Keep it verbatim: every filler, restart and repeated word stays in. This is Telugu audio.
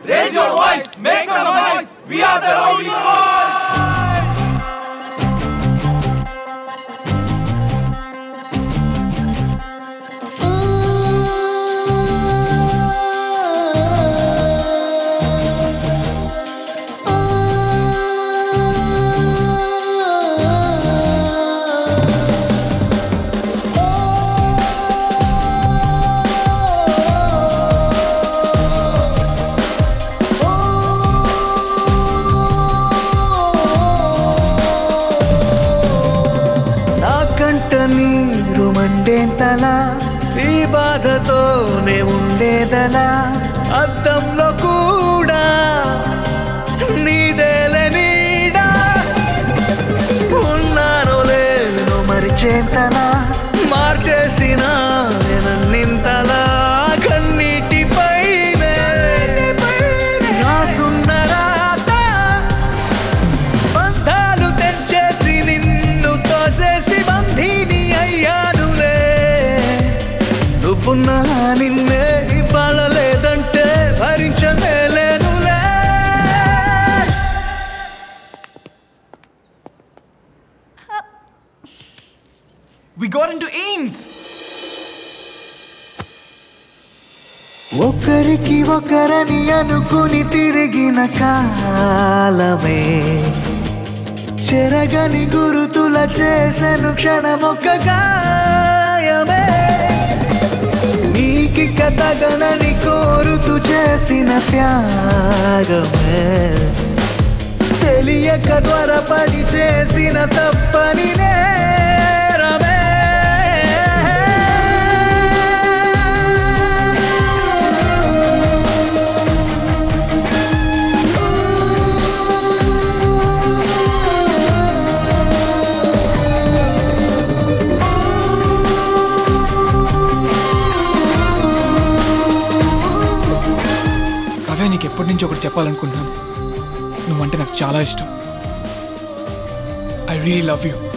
Raise your voice, make some noise. We are the Rowdy Boys. నీరు మండేంతలా ఈ బాధతోనే ఉండేదలా అద్దంలో కూడా నీదేలే నీడా ఉన్నానో లేనో మరిచేంతలా మార్చేసిన నన్నింతలా కన్నీటిపైనే రాసున్నరాత బంధాలు తెంచేసి నిన్ను తోసేసి బంధీని అయ్యానులే నువ్వున్నా నిన్నే ఇవాళ లేదంటే భరించలేనులే. We got into Ames. ఒకరికి ఒకరని అనుకుని తిరిగిన కాలమే చెరగని గురుతుల చేసెను క్షణమొక్క గాయమే నీకిక తగనని కోరుతూ చేసిన త్యాగమే తెలియక త్వరపడి చేసిన తప్పని నేరమే. నీకు ఎప్పటి నుంచి ఒకటి చెప్పాలనుకుంటున్నాను. నువ్వంటే నాకు చాలా ఇష్టం. I really love you.